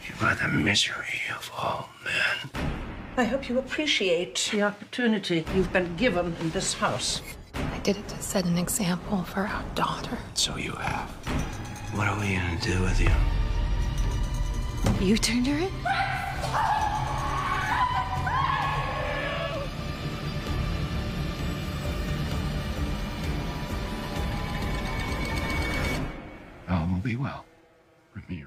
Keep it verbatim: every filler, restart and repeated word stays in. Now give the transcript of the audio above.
You are the misery of all men. I hope you appreciate the opportunity you've been given in this house. I did it to set an example for our daughter. So you have. What are we gonna do with you? You turned her in? All will be well, Ramiro.